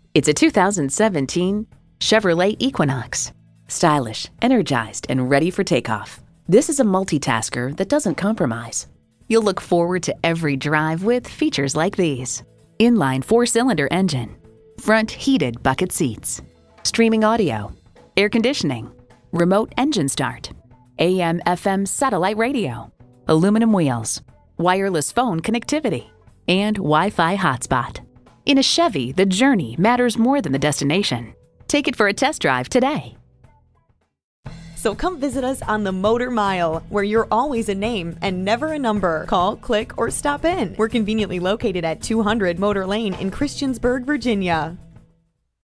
It's a 2017 Chevrolet Equinox. Stylish, energized, and ready for takeoff. This is a multitasker that doesn't compromise. You'll look forward to every drive with features like these: inline 4-cylinder engine, front heated bucket seats, streaming audio, air conditioning, remote engine start, AM/FM satellite radio, aluminum wheels, wireless phone connectivity, and Wi-Fi hotspot. In a Chevy, the journey matters more than the destination. Take it for a test drive today. So come visit us on the Motor Mile, where you're always a name and never a number. Call, click, or stop in. We're conveniently located at 200 Motor Lane in Christiansburg, Virginia.